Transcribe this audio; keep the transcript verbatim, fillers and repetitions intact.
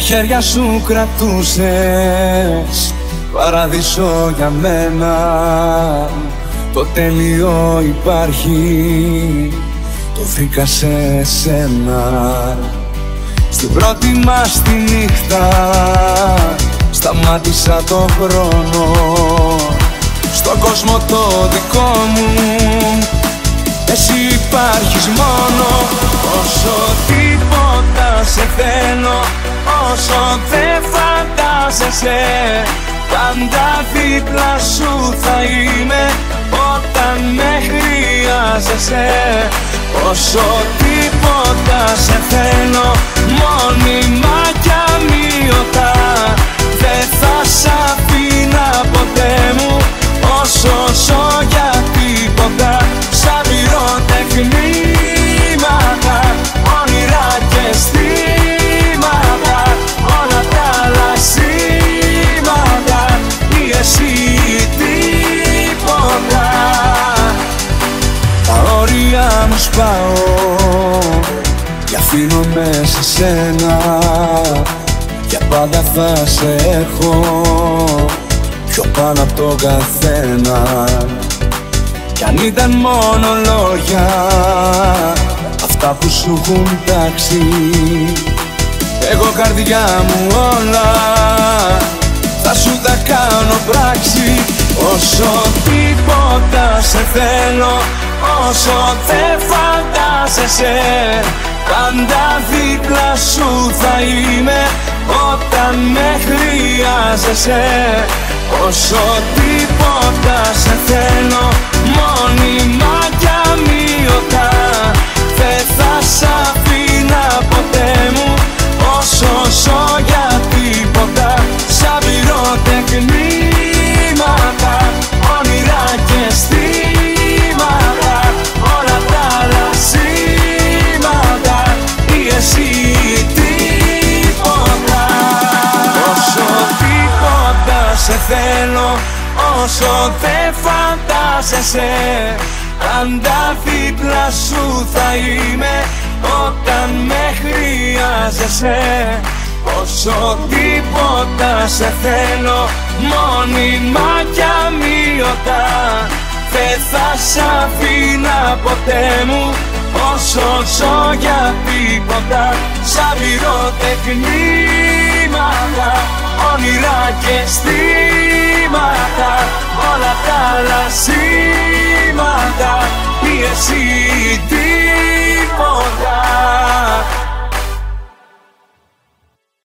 χέρια σου κρατούσες παράδεισο για μένα. Το τέλειο υπάρχει, το βρήκα σε σένα. Στην πρώτη μας τη νύχτα σταμάτησα το χρόνο. Στον κόσμο το δικό μου εσύ υπάρχεις μόνο. Όσο τίποτα σε θέλω, όσο δεν φαντάζεσαι, πάντα δίπλα σου θα είμαι όταν με χρειάζεσαι. Όσο τίποτα σε θέλω, μόνιμα κι αμοιωτά, δεν θα σ' αφήνα ποτέ μου. Όσο ζω για τίποτα, σαν πυροτεχνήματα, όνειρα και αισθήματα, όλα τα άλλα σήματα, ή εσύ τίποτα. Τα όρια μου σπάω και αφήνω μέσα σε σένα, για πάντα θα σε έχω πιο πάνω απ' τον καθένα. Κι αν ήταν μόνο λόγια αυτά που σου έχουν τάξει, εγώ καρδιά μου όλα θα σου τα κάνω πράξη. Όσο τίποτα σε θέλω, όσο δεν φαντάζεσαι, πάντα δίπλα σου θα είμαι όταν με χρειάζεσαι. Όσο τίποτα σε θέλω, μόνιμα κι αμοιωτά, δεν θα σ' αφήνα ποτέ μου. Όσο ζω για τίποτα, σαν πυροτεχνήματα, όνειρα και αισθήματα, όλα τα άλλα σήματα, ή εσύ τίποτα. Όσο τίποτα σε θέλω, όσο δεν φαντάζεσαι, πάντα δίπλα σου θα είμαι όταν με χρειάζεσαι. Όσο τίποτα σε θέλω, μόνιμα κι αμοιωτά, δεν θα σ' αφήνα ποτέ μου. Όσο ζω για τίποτα, σαν πυροτεχνήματα, όνειρα και αισθήματα, όλα τα άλλα σήματα, ή εσύ τίποτα.